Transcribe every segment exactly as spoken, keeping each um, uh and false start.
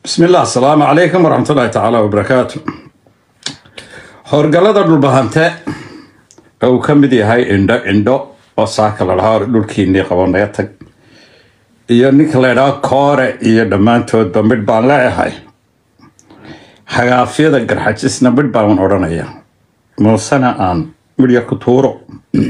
بسم الله السلام عليكم ورحمة الله تعالى وبركاته. هرجلة البهانتة أو كم بدي هاي إندو إندو وساكل الهار لولكيني قوانا يتك يونيك لدا كورة يدمان تود بمبد بان لا هاي حقافية دقر حجسنا بد بان أورانيا موسنا آن مليا كتورو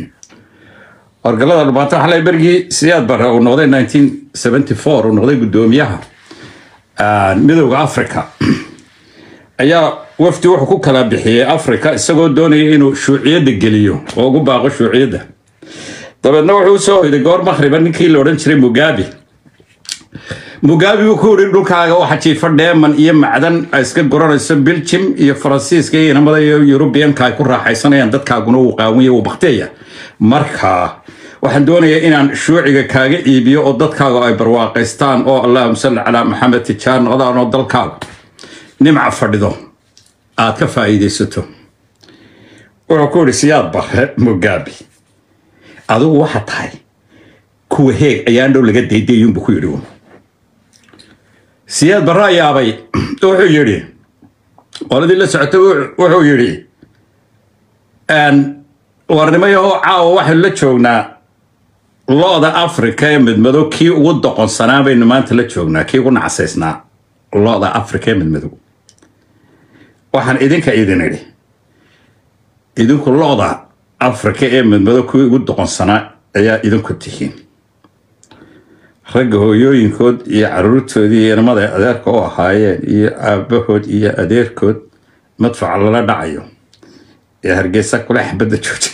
هرجلة البهانتة حلا يبرجي سياد برا ونقضي ألف وتسعمية وسبعة وسبعين ونقضي قدوميها midowga Afrika ayaa wafdi wuxuu ku kala bixiyay Afrika isagoo doonayay inuu shuuciyada geliyo oo ugu baaqo shuuciyada dabeedna wuxuu soo hiday goor makhriban ninkii la oran jiray Mugabe Mugabe uu ku rin dhulkaaga waxa jiifan dheeman iyo macdan ay iska goranayso Belgium iyo Faransiiska iyo namada European-ka ay ku raaxaysanayaan dadkaaguna uu qaawiyay uu baqteeya marka waxaan doonayaa inaan shuuciga kaaga iibiyo oo dadkaaga ay barwaaqaystaan oo Allahumma salli ala Muhammad tijaan odaan oo dalkaaga nimca fadhido aad ka faa'iideysato wuxuu ku risiyaad baxe Mugabe adigu waxa tahay kuwa heeg ayaan dhow laga deedeeyay buu ku yiri siyaad barayaabay wuxuu yiri qoladii la socotay wuxuu yiri aan warnimayo caawa waxa la joognaa looda Afrika ee midmadow kii ugu doqonsanaa baynu maanta la joognaa kii ugu nacasaysnaa looda Afrika ee midmadow waxaan idinka idin idhi idinku looda Afrika ee midmadow kii ugu doqonsanaa ayaa idinku tihiin ragga hooyooyinkood iyo caruurtoodii iyo namada adeerka oo ahaayeen iyo aabahood iyo adeerkood madfac lala dhacayo ee Hargeysa kula xabada joogtay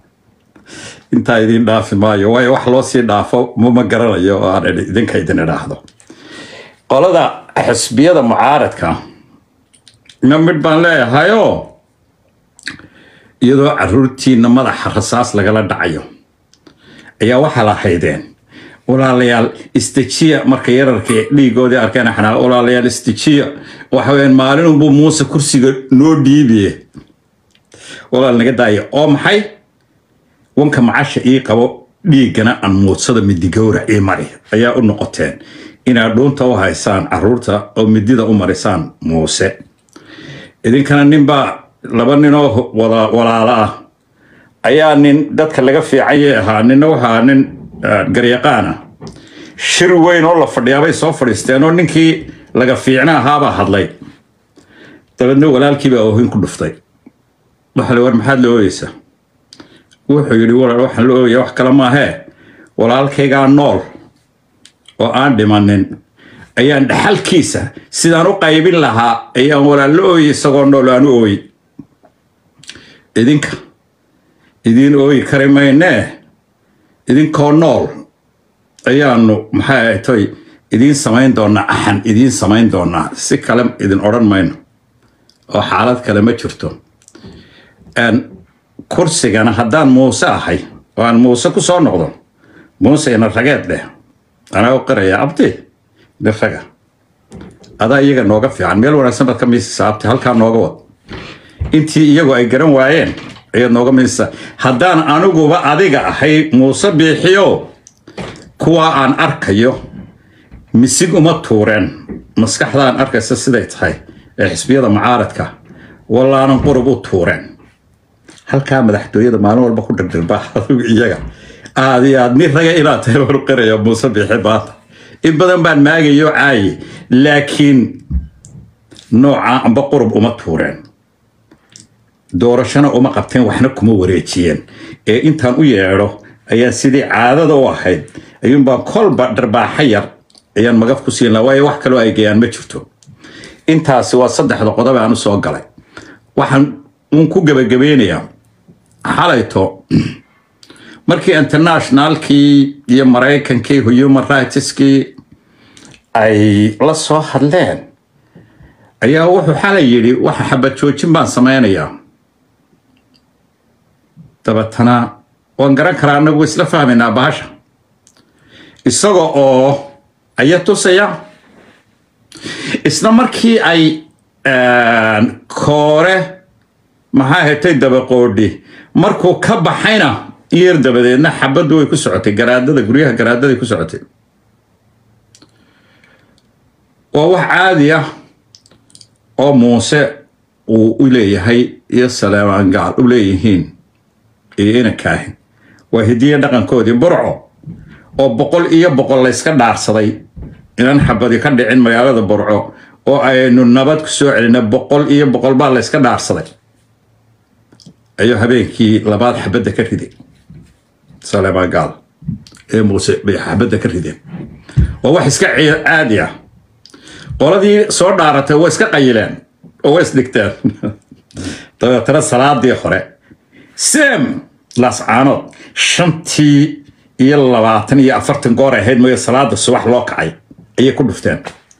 inta idin dhaafi maayo way wax loo sii dhaafo ma garanayo oo aan idinka idin idhaahdo qolada xisbiyada mucaaradka mid baan leeyahay oo iyadoo caruurtiina madaxa rasaas lagala dhacayo ayaa waxa la haydeen walaalayaal istajiya marka yararkii dhiigoodii arkeen xanaa walaalayaal istajiya waxa weyn maalin uu Muuse kursiga noo dhiibiye walaal naga daayo oo maxay wanka macasha ii qabo dhiigana aan muudsada midigowra ee mari ayaa u noqoteen inaa doonta u haysaan caruurta oo midida u marisaan Muuse idinkana ninba laba nin oo wada walaala ah ayaa nin dadka laga fiicay ahaa nin waxa nin garyaqaana shir weyn oo la fadhiyay soo fadhiisteen oo ninkii laga fiicnaa ahaaba hadlay dabeedna walaalkiiba oo hin ku dhuftay waxa la war maxaad la ooyeysaa wuxuu yiri walaal waxaan la ooyay wax kala ma ahe walaalkayga nool oo aan dhimanin ayaan dhaxalkiisa sidaan u qaybin lahaa ayaan walaal la ooyay isagoo nool aan u ooyay idinka idin ooy karimayne idinkoo nool ayaanu maxay tahay idin samayn doonaa axan idin samayn doonaa si kale idin oran mayno oo xaalad kale ma jirto aan kursigana haddaan Muuse ahay oo aan Muuse ku soo noqdo Muuse ina rageed leh ana u qiraya abti dafaga ada iyaga nooga fiican meel wanaagsan bad ka miisa abti halka nooga wad intii iyagu ay garan waayeen ay nooga miisa haddaan anuguba adiga ahay Muuse bixiyo kuwa aan arkayo misig uma tuureen maskaxdaan arkaysa siday tahay ee xisbiyada mucaaradka walaanan qurub u tuureen halka madaxtooyada maalin walba ku dhirdirbaa iyaga aad iyo aad mid raga ilaa tahay war qirayo Muuse bixi baad in badan baan maagayo caay laakiin nooca amba qurub uma tuureen doorashana uma qabteen waxna kuma wareejiyeen ee intaan u yeero ayaa sidii caadada u ahayd ayuun baan kolba dharbaaxa yar ayaan magaf ku siin lahaa waayo wax kale ay geeyaan ma jirto intaasi waa saddexda qodob aan u soo galay waxaan uun ku gabagabeynayaa xalayto markii internationalkii iyo Mareykankii human rightskii ay la soo hadleen ayaa wuxuu xalay yiri waxa xabad joojin baan sameynayaa dabatana waan garan karaa anagu isla fahmaynaa bahasha isagoo oo ayaa tusaya isla markii ay koore maxaa hetay dabaqoodhi markuu ka baxayna yeer dabadeedna xabadu way ku socotay garaadada guryaha garaadada ku socotay وواح عادية أو موسى وإليه يا سلام عن قال إليهين إيه كاهن وهدية دقن كودي برعو أو بقول إيه بقول ليس كدار صدي إن حبدي كدي عن ميالة برعو أو إنه النبات كسوع إنه بقول إيه بقول بقى ليس كدار صدي أيها بينكي لبعض حبدي كردي سلام عن قال إيه موسى بحبدي كردي وواحد سكع عادية قولدي صور دارته واسكا قيلان oo is dhigtaan tara salaadii hore sam las aano shantii iyo labaatan iyo afartan goor ahayd mooy salaada subax loo kacay ayay ku dhufteen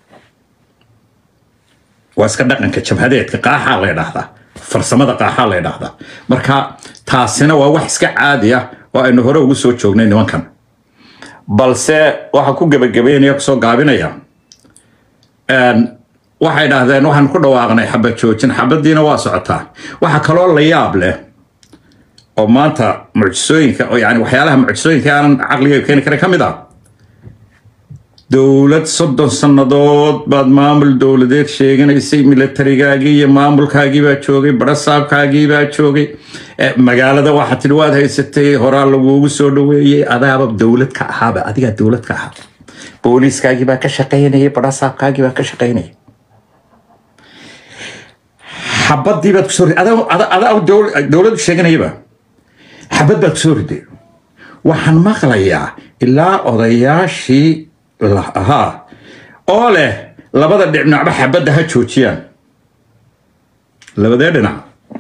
waa iska dhaqanka jabhadeedka qaaxa la yiraahdaa farsamada qaaxa la yiraahdaa marka taasina waa wax iska caadi ah oo aynu hore ugu soo joognay nimankan balse waxa ku gabagabeynaya ku soo gaabinaya een waxay dhahdeen waxaan ku dhawaaqnay xabad joojin xabadiina waa socotaa waxa kaloo la yaab leh oo maanta mucjisooyinka oo yani waxyaalaha mucjisooyinka aan aqliga keeni kara kamid ah dawlad soddon sanadood baad maamul dawladeed sheeganaysay militarigaagii iyo maamulkaagii baa joogay barasaabkaagii baa joogay magaalada waxa tidhi waad haysatay horaa lagugu soo dhaweeyey adaaba dawlad ka ahaaba adiga dawlad ka ahaa booliiskaagii baa ka shaqaynayay barasaabkaagii baa ka shaqaynayay حبض دي بتكسر هذا هذا هذا دول دولة الشجنيبة حبض بتكسر دي وحن مخليا إلا قضية شيء ها أوله لبدا دعنا بحبض ده تشوتيان لبدا دعنا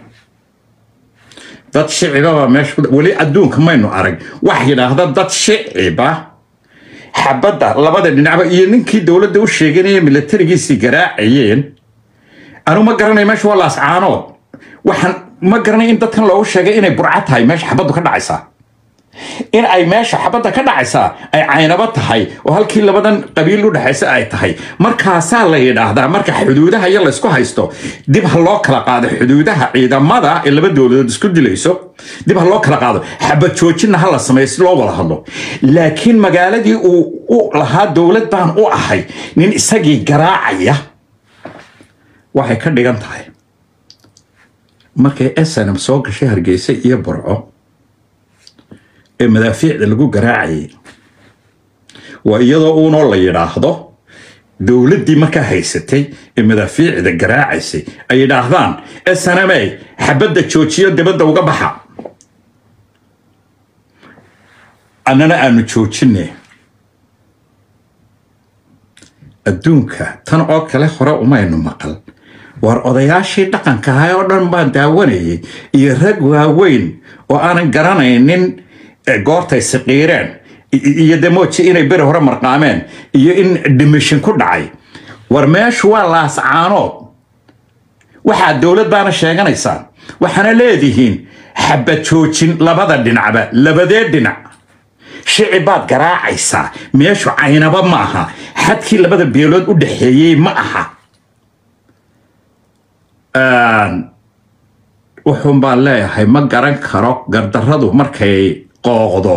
ضد شعبة مش ولي أدون كمان إنه أرج واحد هذا ضد شعبة حبض ده لبدا دعنا ينكي دولة دول الشجنية من الترجي سجراء عين أنا ما قرني مش ولا سعانود وحن ما قرني أنت تكن لو شجع إني برعتها مش حبض كذا عيسى إن أي ماشي حبض كذا عيسى أي عينبت هاي وهالكل بدن قبيله ده عيسى أي تهاي مركز اللي هذا مركز حدودها يلا اسكو هايستو دي بهالله كلا قاعد حدودها إذا ماذا اللي بدو دسكود ليسو دي بهالله كلا قاعد حبض شوشين هلا سميس لو ولا هالله لكن مقالة دي و لها دولة بان أو أحي نين إسقي جراعية waxay ka dhigan tahay markay SNM soo gashay Hargeysa iyo Burco ee madaafiicda lagu garaacay waa iyadoo uu noo la yiraahdo dawladdii markaa haysatay ee madaafiicda garaacaysay ay yiraahdaan SNM ay xabadda joojiyo dibadda uga baxa annana aanu joojinay adduunka tan oo kale hore uma aynu maqal war odayaashii dhaqanka ahaa oo dhan baan daawanayay iyo rag waaweyn oo aanan garanaynin goortay saqiireen iyo damooji inay beri hore marqaameen iyo in dhimishin ku dhacay war meeshu waa laascaanood waxaa dawlad baana sheeganaysaa waxaana leedihiin xabad joojin labada dhinacba labadee dhinac shicib baad garaacaysaa meeshu caynaba ma aha xadkii labada beelood u dhaxeeyey ma aha wuxuun baan leeyahay ma garan karo gardarradu markay qooqdo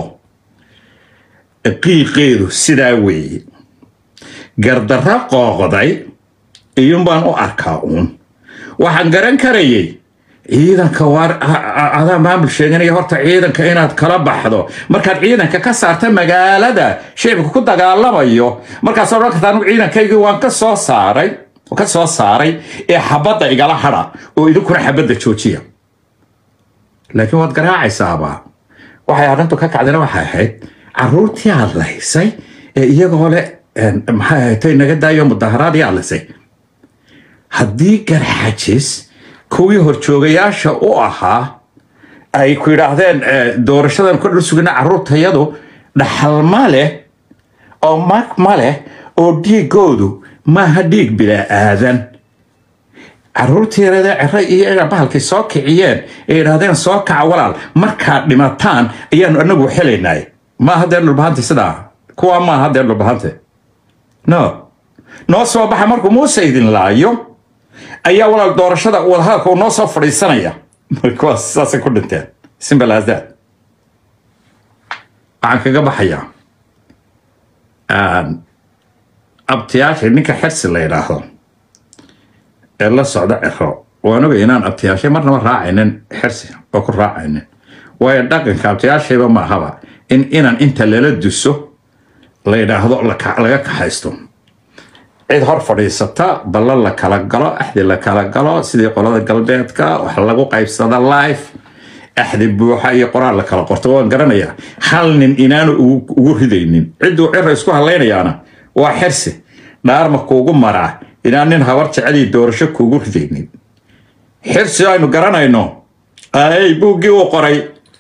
qiiqeedu sidaa weeye gardarra qooqday iyuun baan u arkaa uun waxaan garan karayay ciidanka waar adaa maamul sheeganaya horta ciidanka inaad kala baxdo markaad ciidanka ka saarta magaalada shicibka ku dagaalamayo markaas oo dhanka taan ciidankaygii waan ka soo saaray oo ka soo saaray ee xabadda igala hada oo idinkuna xabadda joojiya laakiin waad garaacaysaaba waxay arrintu ka kacdina waxay ahayd carruurtii aad lahaysay ee iyagoo le maxay ahayd naga daayo mudaharaad yaa laysay haddii garxajis kuwii horjoogayaasha u ahaa ay ku yiraahdeen doorashadan ku dhulsugina carruurtayadu dhaxal ma leh oo mag ma leh oo dhiigoodu maaha dhiig bilaa aadan carruurtiirada cere iyo ina bahalkay soo kiciyeen ee yidhaahdeen soo kaca walaal markaad dhimataan ayaanu anagu xelaynay ma haddee dhulbahante sidaa kuwa ma haddee dhulbahante no noo soo baxa markuu muuse idin laayo ayaa walaal doorashada wadahadalka uu noo soo fadhiisanaya kuwaas saasay ku dhinteen simple as that waxaan kaga baxayaa abtiyaasha ninka xirsi la yidhaahdo ee la socda ciro waan ogay inaan abtiyaashay marnaba raacaynin xirsi oo ku raacaynin waayo dhaqanka abtiyaashayba ma ahaba in inan inta lala duso la yidhaahdo laga kaxaysto cid hor fadhiisata ballan la kala galo axdi la kala galo sidii qolada galbeedka wax lagu qaybsada life axdi buuxa iyo qoraal la kala qorto waan garanayaa hal nin inaanu ugu ridaynin cidduu ciro isku hadlaynayaana waa xirsi dhaarma kuugu maraa inaan nin habar jecel doorasho kuugu ridaynin xirsi aynu garanayno ay buuggii uu qoray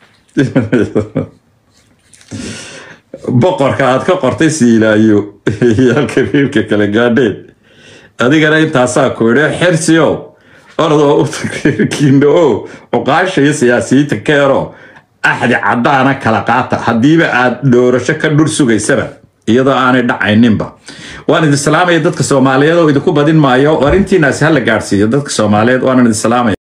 boqorka aad ka qortay siilaayo yaalka reerka kala gaadheed adigana intaasaa ku idhi xirsiyo ordoo u reerkiina oo cuqaasha iyo siyaasiyiinta keero axdi caddaana kala qaata haddiiba aad doorasho ka dhur sugaysaba iyadoo aanay dhacayninba waan idin salaamaya dadka Soomaaliyeed oo idinku badin maayo arintiinaas hal la gaarsiiyo dadka Soomaaliyeed waan idin salaamaya